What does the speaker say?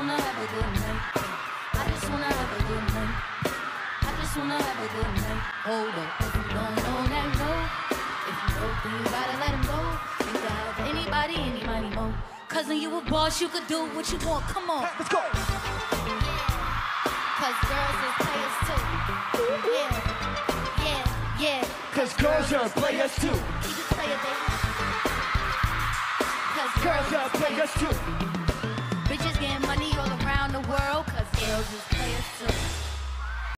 wanna have a good night. I just wanna have a good night. I just wanna have a good night. Hold up, if you don't know, then go. If you don't, then you gotta let him go. You can have anybody, any money, mo. Cousin, you a boss, you could do what you want. Come on, let's go. Cause girls is players too. Yeah, yeah, yeah. Cause girls are players too. Keep it player, baby. Cause Girls are players too. bitches getting money all around the world. Cause girls is players too.